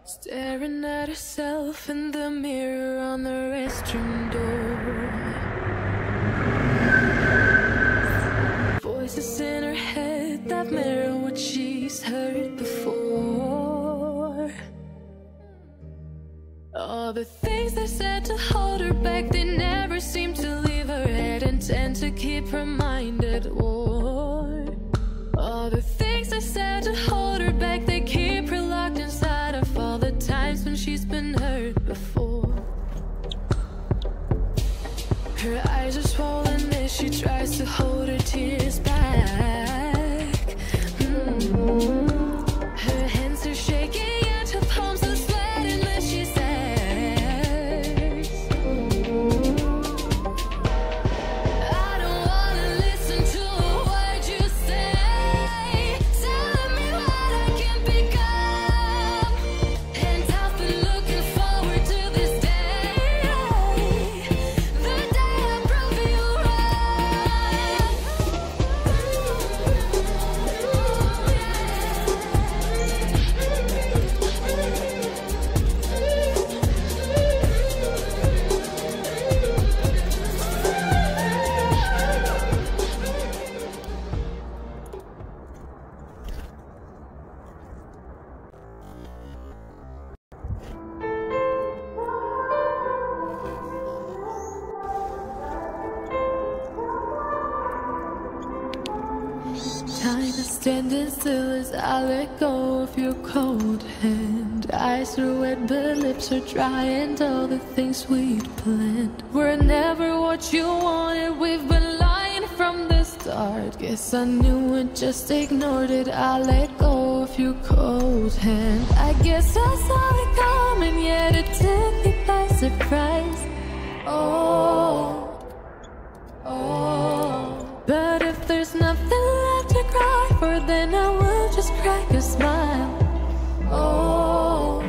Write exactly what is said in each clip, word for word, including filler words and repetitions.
Staring at herself in the mirror on the restroom door. Voices in her head that mirror what she's heard before. All the things they said to hold her back, they never seem to leave her head and tend to keep her mind at war. All the things they said to hold her back, they keep her locked inside of all the times when she's been hurt before. Her eyes are swollen as she tries to hold her tears back. Mm-hmm. Her hands are shaking and her palms are sweating as she says, I don't wanna listen to a word you say, telling me what I can become. And I've been looking forward to this day, the day I prove you right. Time is standing still as I let go of your cold hand. Eyes are wet but lips are dry, and all the things we'd planned were never what you wanted. We've been lying from the start. Guess I knew it, just ignored it. I let go of your cold hand. I guess I saw it coming, yet it took me by surprise. Oh, oh. But if there's nothing left to cry for, then I will just crack a smile. Oh,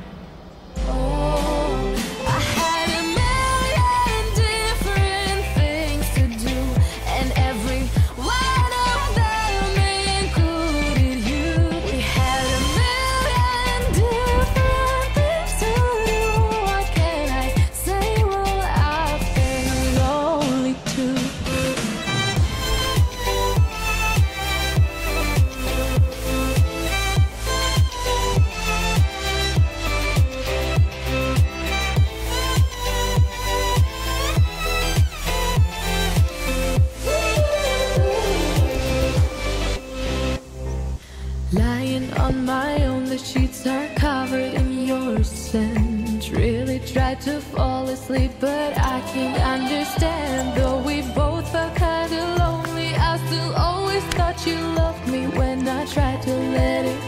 oh. I had a million different things to do, and every one of them included you. We had a million different things to do. What can I say? Well, I've been lonely too. Lying on my own, the sheets are covered in your scent. Really tried to fall asleep, but I can't understand. Though we both felt kinda lonely, I still always thought you loved me when I tried to let it